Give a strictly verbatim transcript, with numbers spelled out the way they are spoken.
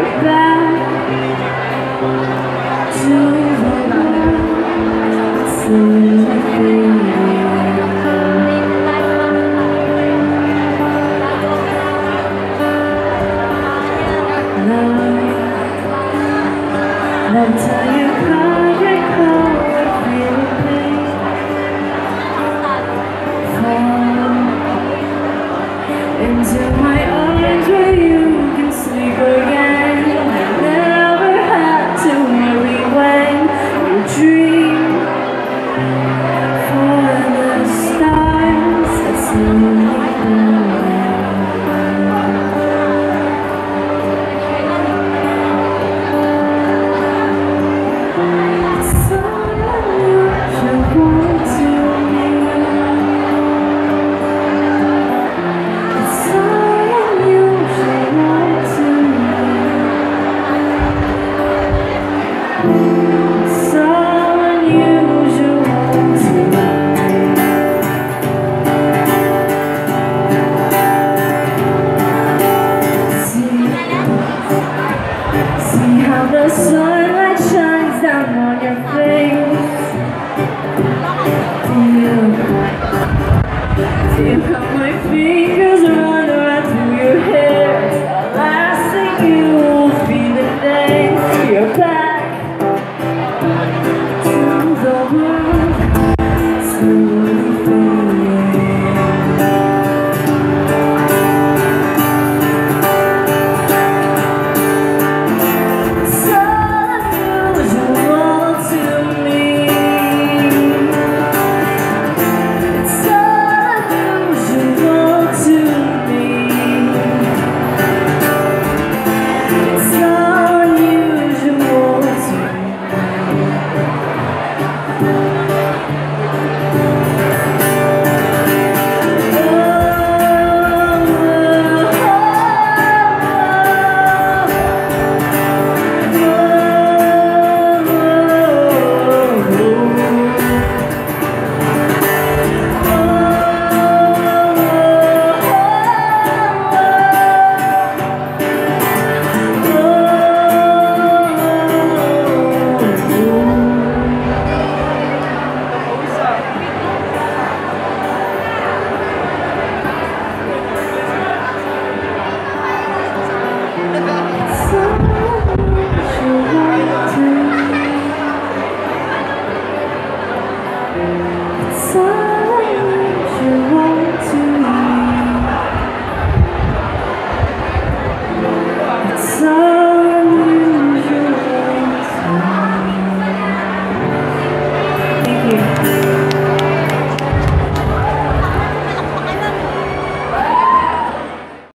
Until you cry, get cold, feel pain. Fall into my arms where you can sleep again. Never had to worry when you dream for the stars that slowly burn. The sunlight shines down on your face. Feel, feel how my fingers run right through your hair. The last thing you will feel the day you're back to the world, slowly fading. So